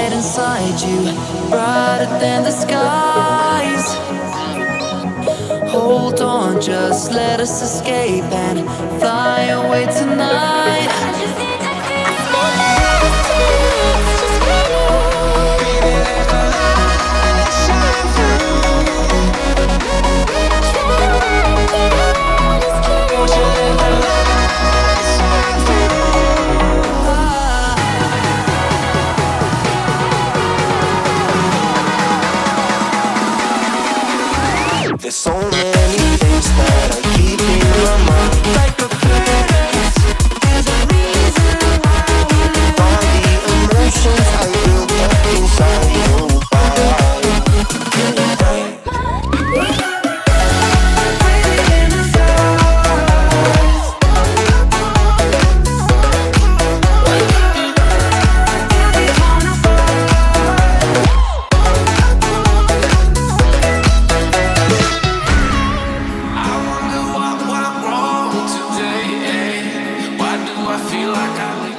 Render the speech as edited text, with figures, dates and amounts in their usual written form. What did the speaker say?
light inside you, brighter than the skies. Hold on, just let us escape and fly away tonight. There's so many things that I keep in my mind, like a past. There's a reason why all the emotions I built up inside your body. I feel like I